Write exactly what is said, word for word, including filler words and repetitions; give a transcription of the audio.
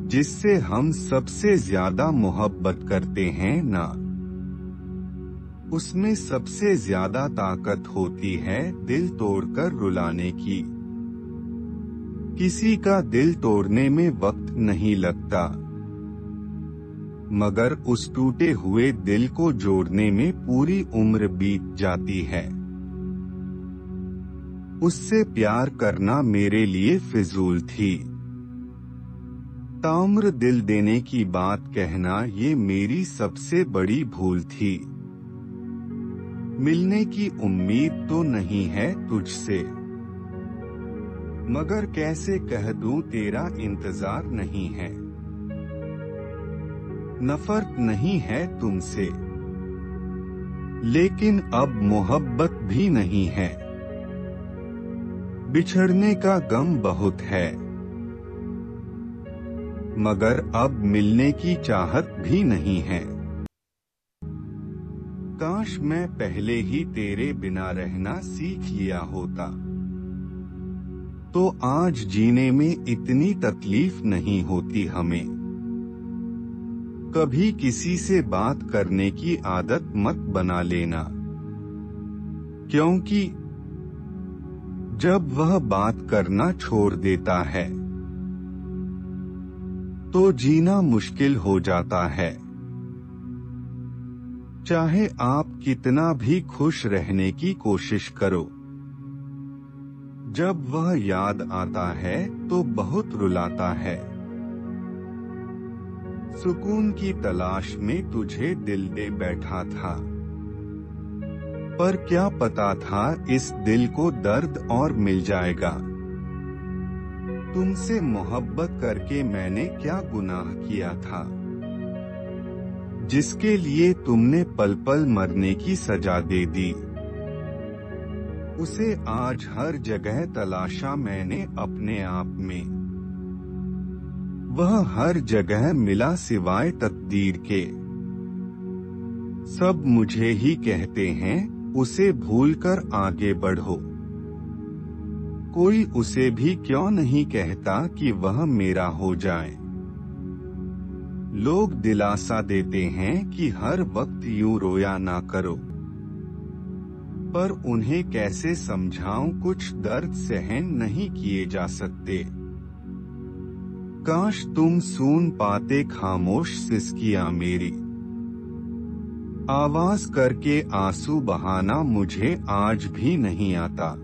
जिससे हम सबसे ज्यादा मोहब्बत करते हैं ना, उसमें सबसे ज्यादा ताकत होती है दिल तोड़कर रुलाने की। किसी का दिल तोड़ने में वक्त नहीं लगता, मगर उस टूटे हुए दिल को जोड़ने में पूरी उम्र बीत जाती है। उससे प्यार करना मेरे लिए फिजूल थी। ताउम्र दिल देने की बात कहना ये मेरी सबसे बड़ी भूल थी। मिलने की उम्मीद तो नहीं है तुझसे, मगर कैसे कह दूं तेरा इंतजार नहीं है। नफरत नहीं है तुमसे, लेकिन अब मोहब्बत भी नहीं है। बिछड़ने का गम बहुत है, मगर अब मिलने की चाहत भी नहीं है। काश मैं पहले ही तेरे बिना रहना सीख लिया होता, तो आज जीने में इतनी तकलीफ नहीं होती हमें। कभी किसी से बात करने की आदत मत बना लेना, क्योंकि जब वह बात करना छोड़ देता है तो जीना मुश्किल हो जाता है। चाहे आप कितना भी खुश रहने की कोशिश करो, जब वह याद आता है तो बहुत रुलाता है। सुकून की तलाश में तुझे दिल दे बैठा था, पर क्या पता था इस दिल को दर्द और मिल जाएगा। तुमसे मोहब्बत करके मैंने क्या गुनाह किया था, जिसके लिए तुमने पल पल मरने की सजा दे दी। उसे आज हर जगह तलाशा मैंने अपने आप में, वह हर जगह मिला सिवाय तकदीर के। सब मुझे ही कहते हैं उसे भूलकर आगे बढ़ो, कोई उसे भी क्यों नहीं कहता कि वह मेरा हो जाए। लोग दिलासा देते हैं कि हर वक्त यूं रोया ना करो, पर उन्हें कैसे समझाऊं कुछ दर्द सहन नहीं किए जा सकते। काश तुम सुन पाते खामोश सिसकियां मेरी, आवाज करके आंसू बहाना मुझे आज भी नहीं आता।